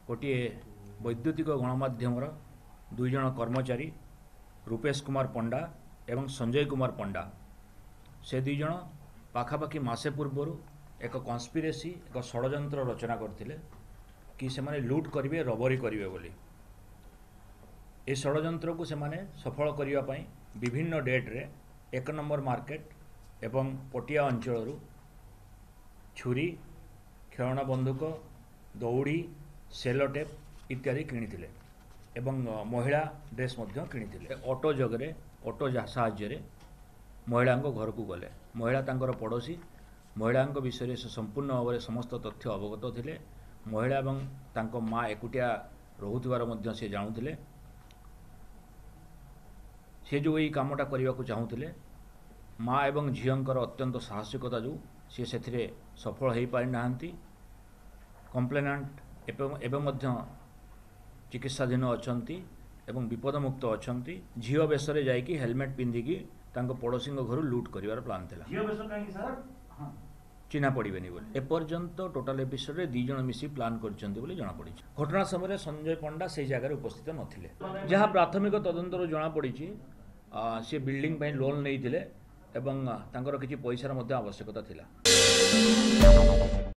गोटे वैद्युतिक गणमाध्यमर दुई जन कर्मचारी रूपेश कुमार पंडा एवं संजय कुमार पंडा से दुई जन पाखापाखि मासे पूर्वर एक कन्स्पिरेसी एक षड्यंत्र रचना करथिले कि से माने लूट करिवे रबरी करिवे बोली। ए षड्यंत्र को से माने सफल करिवा पई विभिन्न डेट रे 1 नंबर मार्केट एवं पटिया अंचल छुरी खेलना बंदूक दौड़ी सेलोटेप इत्यादि किनिथिले एवं महिला ड्रेस मध्य किनिथिले। ऑटो जगरे ऑटो साहाय्य महिला घर को गले। महिला तांकर पड़ोशी महिला विषय से संपूर्ण भाव में समस्त तथ्य अवगत थिले। महिला एवं तांको माँ एकुटिया रोहुथिबार मध्य से जानुथिले। से जो यही कामटा करने को चाहूले माँ एवं झींकर अत्यंत साहसिकता जो सी से सफल हो पारि नाहांती। कंप्लेनेंट एवं चिकित्साधीन अच्छी एवं विपदमुक्त अच्छा झील बेस जाकि हेलमेट पिंधिकी पड़ोशी घर लुट कर प्लान था। चिन्हा पड़ेनि बोली एपर्यंत टोटाल एपिसोड 2 जन मिसी प्लान कर जना पड़ी। घटना समय संजय पंडा से जगह उपस्थित नथिले। जहाँ प्राथमिक तदंतर जना पड़ी सी बिल्डिंग लोन नहीं एवं किसी पैसार आवश्यकता थिला।